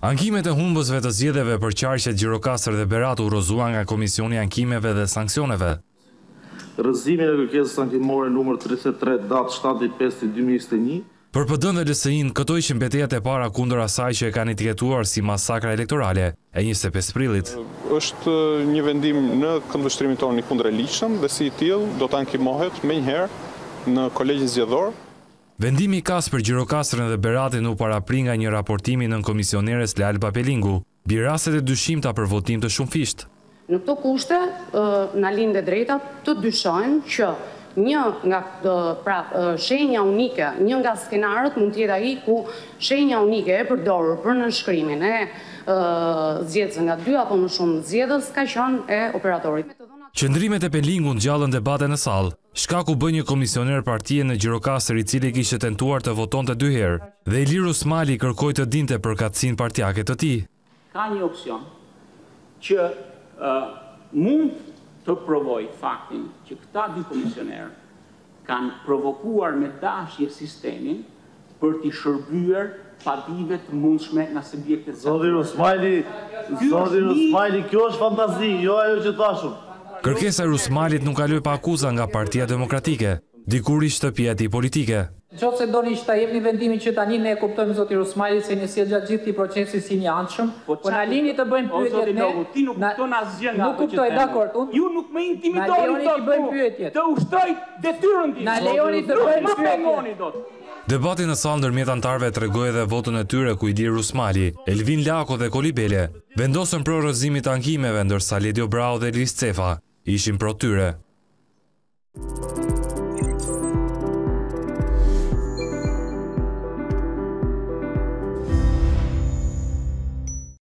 Ankimet e humbësve të zgjedhjeve për qarqet Gjirokastër dhe Berat u rozuan nga Komisioni i Ankimeve dhe Sanksioneve. Rrëzimin e kërkesës ankimore numër 33 datë 7/5/2021. Për PD-n dhe LSI-n, këto ishin betejat e para kundër asaj që e kanë etiketuar si masakra elektorale e 25 prillit. Është një vendim në këndvështrimin tonë i kundërligjshëm dhe si i tillë do të ankimohet menjëherë në kolegjin zgjedhor. Vendimi i kas për Gjirokastrën dhe Beratin u parapri nga një raportimi nën komisioneres Lalba Pelingu, mbi rastet e dyshimta për votim të shumëfisht. Në këto kushte, na lindë drejta të dyshojmë që një nga shenja unike, një nga skenarët mund t'jetë ai ku shenja unike e përdorur për nënshkrimin e zgjedhësve nga 2 apo më shumë zgjedhës ka qenë e operatorit. Qëndrimet e Pelingu ngjallën debate në sallë. Shkaku bë një komisioner partie në Gjirokastër i cili kishte tentuar të votonte 2 herë dhe Ilir Usmali kërkoi të dinte përkatësinë partijake të tij. Ka një opsion që mund të provoj faktin që këta 2 komisionerë kanë provokuar me dashje sistemin për t'i shërbyer padive të mundshme nga subjektet. Zoti Usmali, kjo është fantazi, jo ajo që thashun. Kërkesa e Rusmalit nuk kaloi pa akuza nga Partia Demokratike, dikur i shtëpia e tij politike. Nëse doni që ta jepni vendimin që tani ne e kuptojmë zoti Rusmalit se një sjell gjatë gjithë këtij procesi si një anshëm, po na lini të bëjmë pyetjet ne. Ti nuk kupton asgjë nga ato. Nuk kuptoj, dakor. Ju nuk më intimidoni të bëjmë pyetjet. Të ushtroj detyrën tim. Na lejoni të bëjmë pyetjet. Debati në sallë ndërmjet anëtarëve tregoi edhe votën e tyre ku Ilir Usmali, Elvin Lako dhe Kolibele vendosën pro rrëzimit të ankimeve ndërsa Ledio Brau dhe Elis Cefa ishin pro tyre.